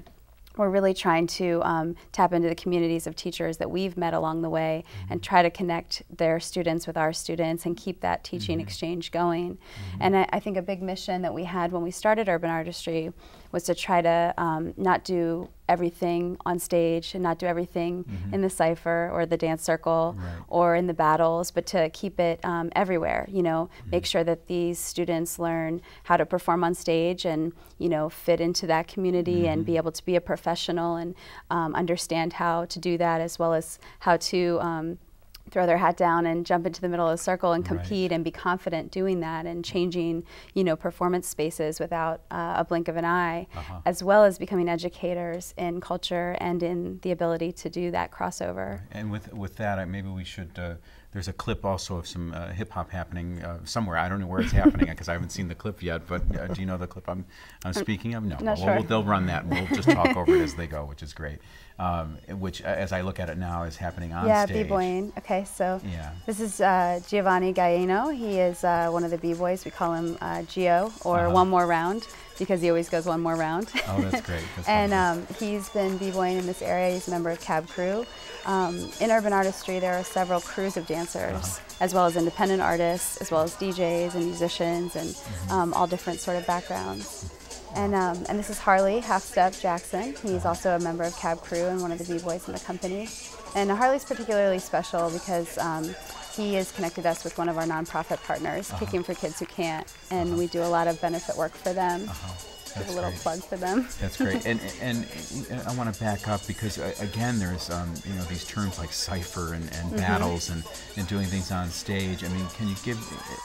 we're really trying to um, tap into the communities of teachers that we've met along the way mm-hmm. and try to connect their students with our students and keep that teaching mm-hmm. exchange going. Mm-hmm. And I, I think a big mission that we had when we started Urban Artistry was to try to um, not do everything on stage and not do everything mm-hmm. in the cypher or the dance circle right. or in the battles, but to keep it um, everywhere, you know, mm-hmm. make sure that these students learn how to perform on stage and, you know, fit into that community mm-hmm. and be able to be a professional and um, understand how to do that, as well as how to um, throw their hat down and jump into the middle of the circle and compete right. and be confident doing that and changing, you know, performance spaces without uh, a blink of an eye, uh-huh. as well as becoming educators in culture and in the ability to do that crossover. And with with that, maybe we should. Uh, there's a clip also of some uh, hip hop happening uh, somewhere. I don't know where it's happening because I haven't seen the clip yet. But uh, do you know the clip I'm I'm speaking of? No. Not well, sure. we'll, they'll run that. And we'll just talk over it as they go, which is great. Um, which, as I look at it now, is happening on yeah, stage. Yeah, b-boying. Okay, so yeah. this is uh, Giovanni Gaiano. He is uh, one of the b-boys. We call him uh, Gio, or uh-huh. one more round, because he always goes one more round. Oh, that's great. That's and um, he's been b-boying in this area. He's a member of Cab Crew. Um, in Urban Artistry, there are several crews of dancers, uh-huh. as well as independent artists, as well as D Js and musicians, and mm-hmm. um, all different sort of backgrounds. And, um, and this is Harley, Half Step Jackson. He's also a member of Cab Crew and one of the b-boys in the company. And Harley's particularly special because um, he has connected us with one of our nonprofit partners, uh-huh. Kicking for Kids Who Can't, and uh-huh. we do a lot of benefit work for them. Uh-huh. Give a little great. plug for them. That's great. And, and and I want to back up because uh, again, there's um, you know, these terms like cipher and, and mm-hmm. battles and, and doing things on stage. I mean, can you give,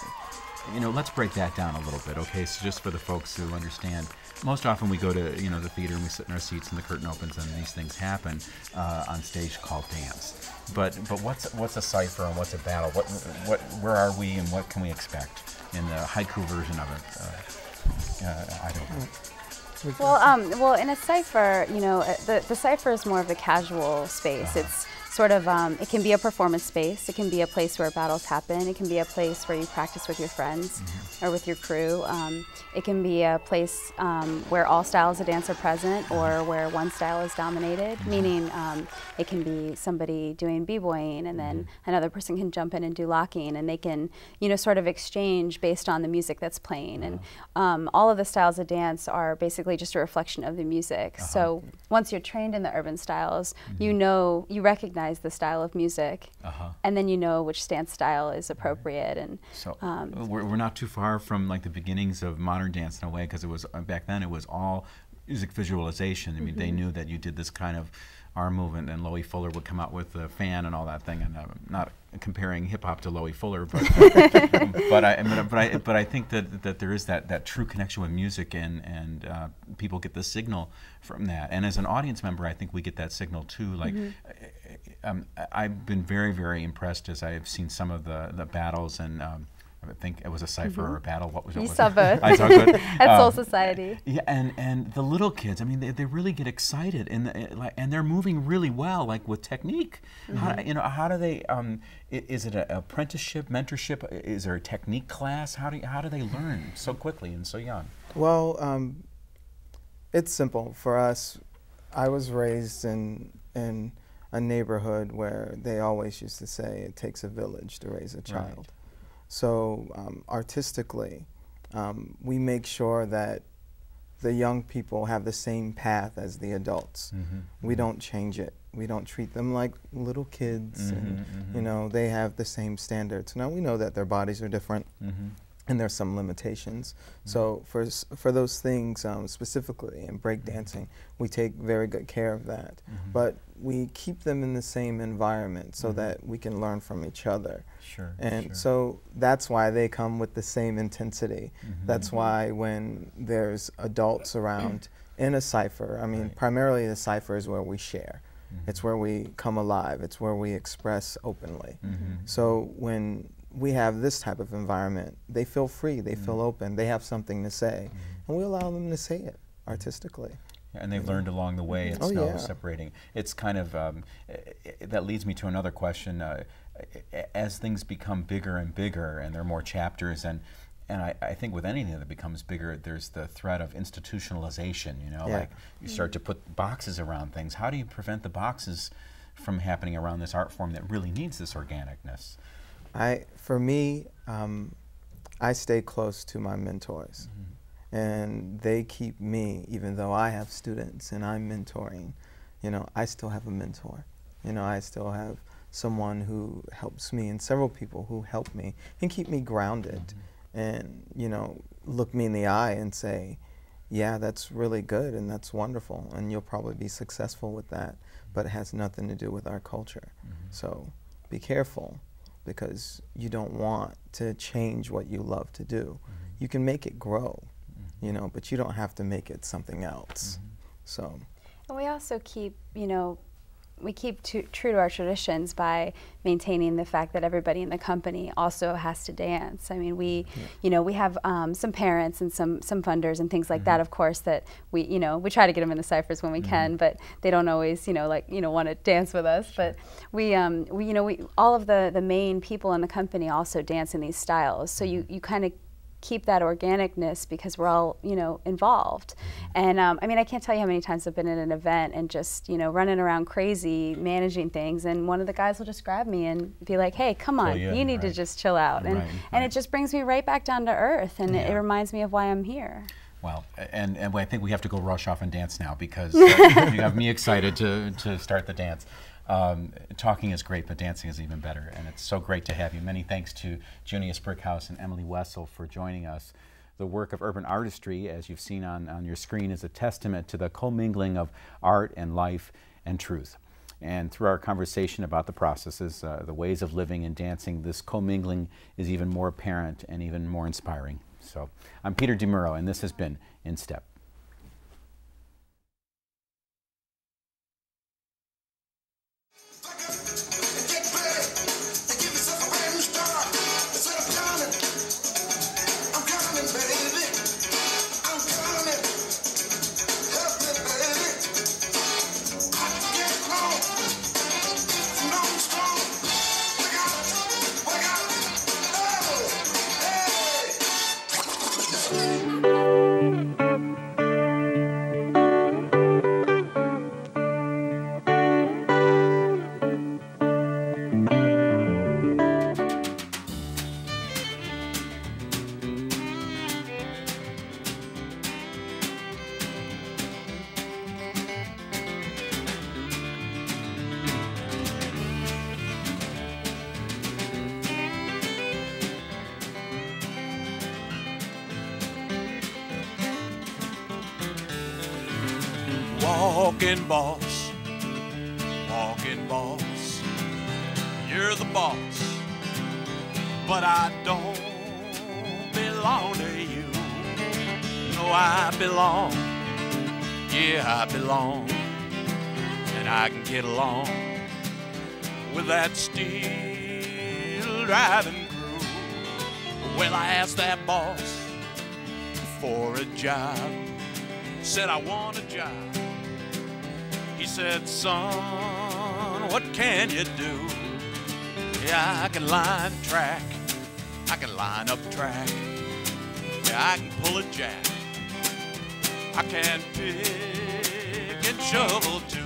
you know, let's break that down a little bit, okay? So just for the folks who understand, most often we go to, you know, the theater and we sit in our seats and the curtain opens and these things happen uh, on stage called dance. But but what's what's a cipher and what's a battle? What what where are we and what can we expect in the haiku version of it? Uh, Uh, I don't know. Well, um, well, in a cipher, you know, the, the cipher is more of the casual space. Uh-huh. It's sort of, um, it can be a performance space. It can be a place where battles happen. It can be a place where you practice with your friends mm-hmm. or with your crew. Um, it can be a place um, where all styles of dance are present or where one style is dominated, mm-hmm. meaning um, it can be somebody doing b-boying and then mm-hmm. another person can jump in and do locking, and they can, you know, sort of exchange based on the music that's playing. Uh-huh. And um, all of the styles of dance are basically just a reflection of the music. Uh-huh. So once you're trained in the urban styles, mm-hmm. you know, you recognize the style of music, uh-huh. and then you know which dance style is appropriate. And so um, we're, we're not too far from like the beginnings of modern dance in a way, because it was uh, back then it was all music visualization. I mean, mm-hmm. they knew that you did this kind of arm movement, and Loie Fuller would come out with the fan and all that thing. And I'm not comparing hip hop to Loie Fuller, but um, but I but, but I but I think that that there is that that true connection with music, and and uh, people get the signal from that. And as an audience member, I think we get that signal too. Like, mm-hmm. um, I've been very very impressed as I have seen some of the the battles and. Um, I think it was a cipher mm-hmm. or a battle. What was it? You was saw it? both. I saw both. At um, Soul Society. Yeah, and, and the little kids, I mean, they, they really get excited, and the, like, and they're moving really well, like with technique. Mm-hmm. How, you know, how do they? Um, is it an apprenticeship, mentorship? Is there a technique class? How do how do they learn so quickly and so young? Well, um, it's simple for us. I was raised in in a neighborhood where they always used to say it takes a village to raise a child. Right. So um, artistically, um, we make sure that the young people have the same path as the adults. Mm-hmm. We mm-hmm. don't change it. We don't treat them like little kids. Mm-hmm, and, mm-hmm. you know, they have the same standards. Now we know that their bodies are different, mm-hmm. and there's some limitations. Mm-hmm. So for s for those things um, specifically in breakdancing, we take very good care of that. Mm-hmm. But we keep them in the same environment so mm-hmm. that we can learn from each other. Sure. And sure. so that's why they come with the same intensity. Mm-hmm. That's why when there's adults around in a cipher, I mean, right. primarily the cipher is where we share. Mm-hmm. It's where we come alive. It's where we express openly. Mm-hmm. So when we have this type of environment, they feel free, they mm-hmm. feel open, they have something to say, mm-hmm. and we allow them to say it artistically. And they've learned along the way. It's oh, no yeah. separating. It's kind of, um, that leads me to another question. Uh, as things become bigger and bigger and there are more chapters, and and I, I think with anything that becomes bigger, there's the threat of institutionalization, you know, Yeah. like you start to put boxes around things. How do you prevent the boxes from happening around this art form that really needs this organicness? I, for me, um, I stay close to my mentors, mm-hmm. and they keep me, even though I have students and I'm mentoring, you know, I still have a mentor. You know, I still have someone who helps me and several people who help me and keep me grounded, mm-hmm. and, you know, look me in the eye and say, yeah, that's really good and that's wonderful and you'll probably be successful with that, but it has nothing to do with our culture. Mm-hmm. So be careful, because you don't want to change what you love to do. Mm-hmm. You can make it grow, mm-hmm. you know, but you don't have to make it something else. Mm-hmm. So. And we also keep, you know, we keep to, true to our traditions by maintaining the fact that everybody in the company also has to dance. I mean, we, yeah. you know, we have um, some parents and some some funders and things like mm-hmm. that, of course, that we, you know, we try to get them in the ciphers when we mm-hmm. can, but they don't always, you know, like, you know, want to dance with us. But we, um, we, you know, we, all of the the main people in the company also dance in these styles. So you you kind of keep that organicness because we're all, you know, involved. And um, I mean, I can't tell you how many times I've been at an event and just, you know, running around crazy, managing things, and one of the guys will just grab me and be like, hey, come on, yeah, you need right. to just chill out. Right, and right. and it just brings me right back down to earth, and yeah. it, it reminds me of why I'm here. Well, and, and I think we have to go rush off and dance now, because uh, you have me excited to, to start the dance. Um, talking is great, but dancing is even better, and it's so great to have you. Many thanks to Junious, Brickhouse, and Emily Wessel for joining us. The work of urban artistry, as you've seen on, on your screen, is a testament to the commingling of art and life and truth. And through our conversation about the processes, uh, the ways of living and dancing, this commingling is even more apparent and even more inspiring. So I'm Peter Dimuro, and this has been In Step. Walking boss, walking boss, you're the boss, but I don't belong to you. No, I belong, yeah, I belong, and I can get along with that steel driving crew. Well, I asked that boss for a job, said I want a job. He said, son, what can you do? Yeah, I can line track, I can line up track, yeah, I can pull a jack, I can pick and shovel too.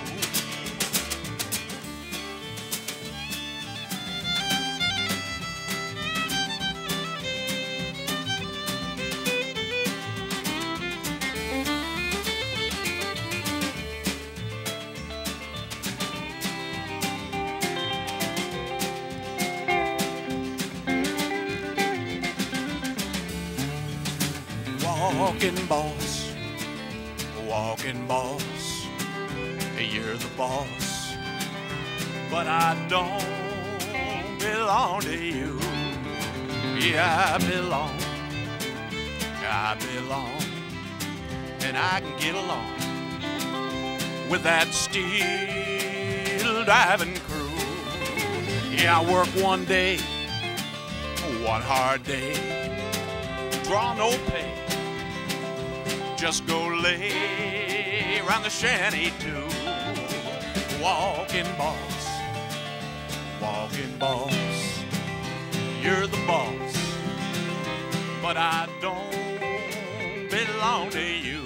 Walking boss, walking boss, you're the boss, but I don't belong to you. Yeah, I belong, I belong, and I can get along with that steel driving crew. Yeah, I work one day, one hard day, draw no pay. Just go lay around the shanty too. Walking boss, walking boss, you're the boss, but I don't belong to you.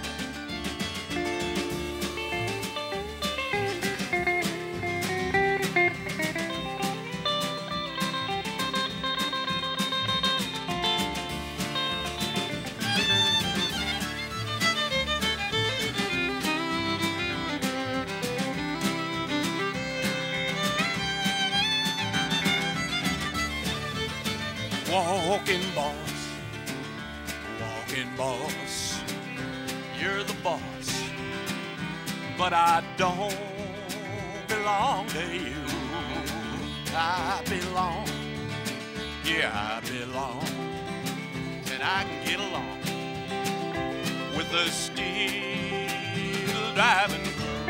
Walking boss, walking boss, you're the boss, but I don't belong to you. I belong, yeah, I belong, and I can get along with the steel driving.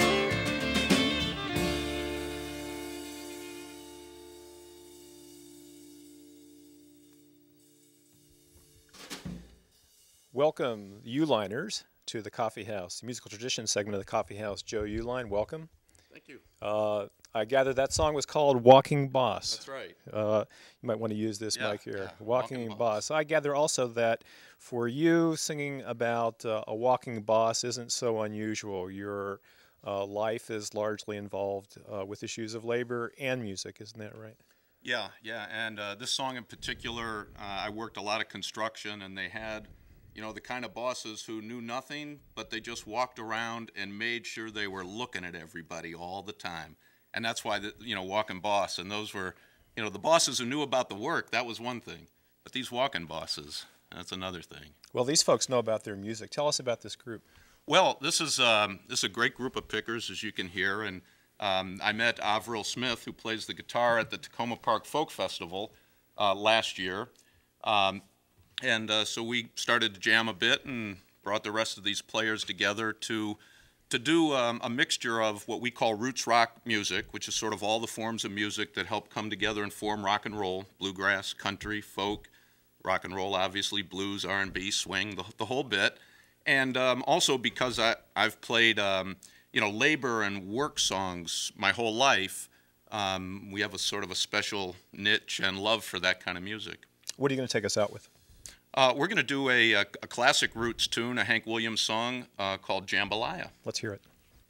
Welcome, U-liners, to the Coffee House, the musical tradition segment of the Coffee House. Joe U-line, welcome. Thank you. Uh, I gather that song was called Walking Boss. That's right. Uh, you might want to use this Yeah, mic here. yeah, Walking, Walking boss. Boss. I gather also that for you, singing about uh, a walking boss isn't so unusual. Your uh, life is largely involved uh, with issues of labor and music, isn't that right? Yeah, yeah, and uh, this song in particular, uh, I worked a lot of construction, and they had, you know, the kind of bosses who knew nothing, but they just walked around and made sure they were looking at everybody all the time. And that's why, the, you know, walking boss, and those were, you know, the bosses who knew about the work, that was one thing. But these walking bosses, that's another thing. Well, these folks know about their music. Tell us about this group. Well, this is, um, this is a great group of pickers, as you can hear, and um, I met Avril Smith, who plays the guitar at the Tacoma Park Folk Festival uh, last year. Um, And uh, so we started to jam a bit and brought the rest of these players together to to do um, a mixture of what we call roots rock music, which is sort of all the forms of music that help come together and form rock and roll, bluegrass, country, folk, rock and roll, obviously, blues, R and B, swing, the, the whole bit. And um, also because I, I've played, um, you know, labor and work songs my whole life, um, we have a sort of a special niche and love for that kind of music. What are you going to take us out with? Uh, we're going to do a, a, a classic roots tune, a Hank Williams song uh, called Jambalaya. Let's hear it.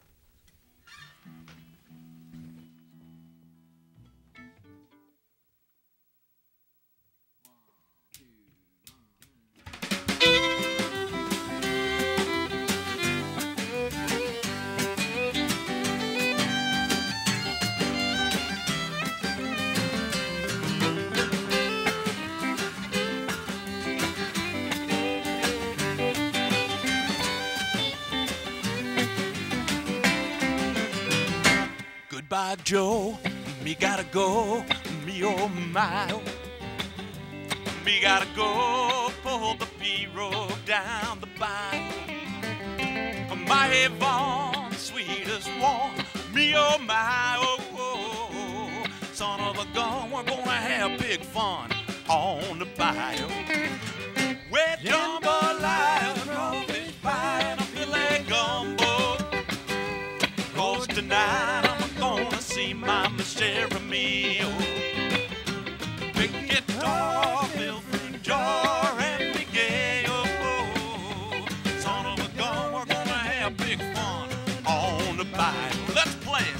Goodbye, Joe, me gotta go, me oh my, oh. Me gotta go, pull the B-road down the bayou. My Avon, sweet as warm, me oh my, oh, oh. Son of a gun, we're gonna have big fun on the bayou. With jambalaya, crawfish pie, and a filet gumbo. 'Cause tonight I'm gonna see my Michelle meal. Big guitar, fill fruit jar, and big gay, oh, oh. Son of a gun, we're gonna have big fun on the bayou. Let's play it.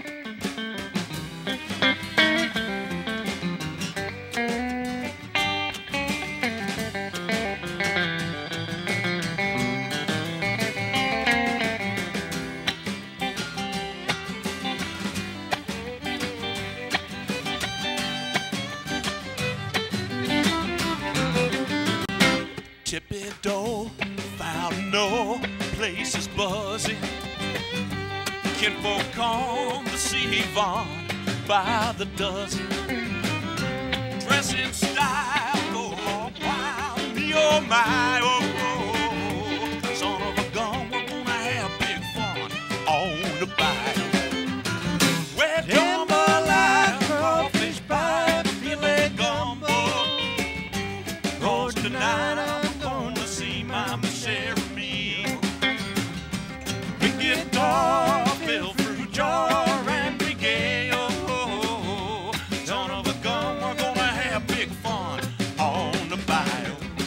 Tippy door, found no place is buzzing. Kinfolk come to see Yvonne by the dozen. Dress in style, go hog wild, me oh my, oh, oh. Son of a gun, we're gonna have big fun on the bayou. Wet jambalaya, crawfish pie, filet gumbo. 'Cause tonight I'm gonna see my Michelle meal. Big guitar, fill fruit jar, and big gay, oh, oh, oh. Son of a gun, we're gonna have big fun on the bayou.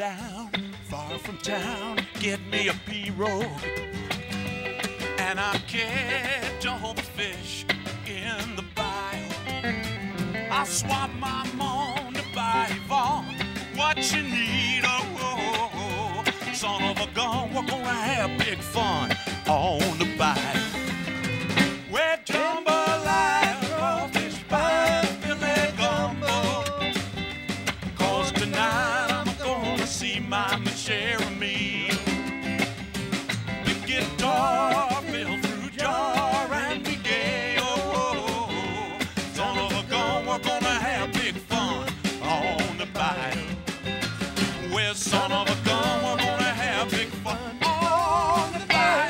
down, far from town, get me a pirogue, and I'll catch all the fish in the bayou. I'll swap my mom to buy Yvonne what you need, oh, oh, oh, oh. Son of a gun, we're gonna have big fun on the bayou. We're jambalaya, crawfish pie, Billy gumbo, 'cause tonight I'm gonna see my share of me. The guitar fill through jar and be gay, oh, oh, oh. Son of a gun, we're gonna have big fun on the bayou. Well, son of a gun, we're gonna have big fun on the bayou.